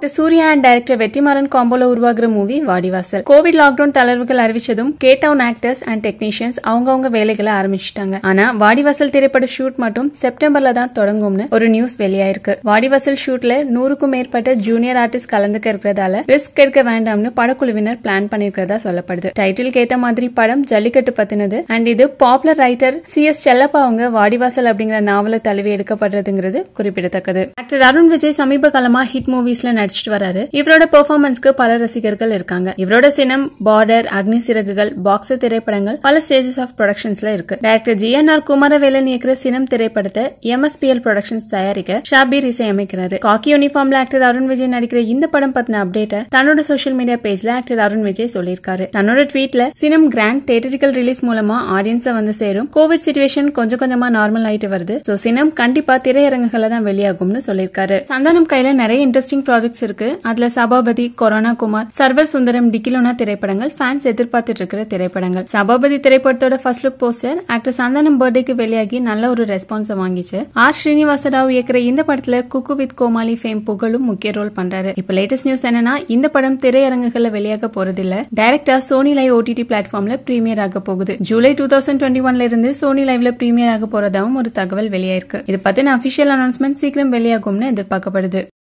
Actor Suriya and director Vetrimaaran காம்போல உருவாகிற movie Vaadivaasal. Covid lockdown தளர்வுகள் அறிவிச்சதும் கேட்டவுன் ஆக்டர்ஸ் அண்ட் டெக்னீஷியன்ஸ் அவங்க வேலைகளை ஆரம்பிச்சுட்டாங்க. ஆனா வாடிவாசல் திரைப்பட ஷூட் மட்டும் செப்டம்பர்ல தான் தொடங்கும்னு ஒரு நியூஸ் வெளியாயிருக்கு. வாடிவாசல் ஷூட்ல 100க்கும் மேற்பட்ட ஜூனியர் ஆர்டிஸ்ட் கலந்துக்க இருக்கிறதால ரிஸ்க் எடுக்க வேண்டாம்னு படக்குழுவினர் பிளான் பண்ணிருக்கிறதா சொல்லப்படுது. டைட்டிலுக்கு ஏத்த மாதிரி படம் ஜல்லிக்கட்டு பத்தினது அண்ட் இது பாப்புலர் ரைட்டர் CS செல்லப்பா அவங்க வாடிவாசல் அப்படிங்கிற நாவலை தழுவி எடுக்கப்படுறதுங்கிறது குறிப்பிடத்தக்கது. ஆக்டர் அருண் விஜய் சமீப காலமா ஹிட் மூவிஸ்ல நடிச்சிட்டு வராரு. இவரோட பெர்ஃபார்மன்ஸ்க்கு பல ரசிகர்கள் இருக்காங்க. இவரோட சினம், பார்டர், அக்னி சிறகுகள், பாக்ஸர் திரைப்படங்கள் பல ஸ்டேஜஸ் ஆஃப் ப்ரொடக்ஷன்ஸ்ல இருக்கு. டைரக்டர் GNR குமாரவேலன் இயக்குற சினம் திரைப்படத்தை MSPL ப்ரொடக்ஷன்ஸ் தயாரிக்க ஷாபீர் இசையமைக்கிறாரு. காக்கி யூனிஃபார்ம்ல ஆக்டர் அருண் விஜய் நடிக்கிற இந்த படம் பத்தின அப்டேட்டை தன்னோட சோஷியல் மீடியா பேஜ்ல ஆக்டர் அருண் விஜய் சொல்லியிருக்காரு. தன்னோட ட்வீட்ல சினம் கிராண்ட் தியேட்டரிக்கல் ரிலீஸ் மூலமா ஆடியன்ஸ வந்து சேரும். கோவிட் சிச்சுவேஷன் கொஞ்சம் கொஞ்சமா நார்மல் ஆயிட்டு வருது. சோ சினம் கண்டிப்பா திரையரங்குகளை தான் வெளியாகும்னு சொல்லியிருக்காரு. சந்தானம் கையில நிறைய இன்ட்ரெஸ்டிங் ப்ராஜெக்ட்ஸ் இருக்கு. அதுல சபாபதி, கொரோனா குமார், சர்வர் சுந்தரம், டிக்கிலோனா திரைப்படங்கள் ஃபேன்ஸ் எதிர்பார்த்துட்டு இருக்கிற திரைப்படங்கள். சபாபதி திரைப்படத்தோட first look poster actor Santhanam பர்த்டேக்கு வெளியாகி நல்ல ஒரு ரெஸ்பான்ஸ் வாங்கிச்சு. ஸ்ரீனிவாச ராவ் இயக்குற இந்த படத்துல குக்கு வித் கோமாளி ஃபேம் புகழும் முக்கிய ரோல் பண்றாரு. இப்ப லேட்டஸ்ட் நியூஸ் என்னன்னா இந்த படம் திரையரங்குகள்ல வெளியாக போறதில்ல. டைரக்டா சோனி லைவ் OTT பிளாட்ஃபார்ம்ல பிரீமியர் ஆக போகுது. ஜூலை 2021ல இருந்து சோனி லைவ்ல பிரீமியர் ஆக போறதாவும் ஒரு தகவல் வெளியாயிருக்கு. இது பத்தின அபிஷியல் அனௌன்ஸ்மெண்ட் சீக்கிரம் வெளியாகும்னு எதிர்பார்க்கப்படுது.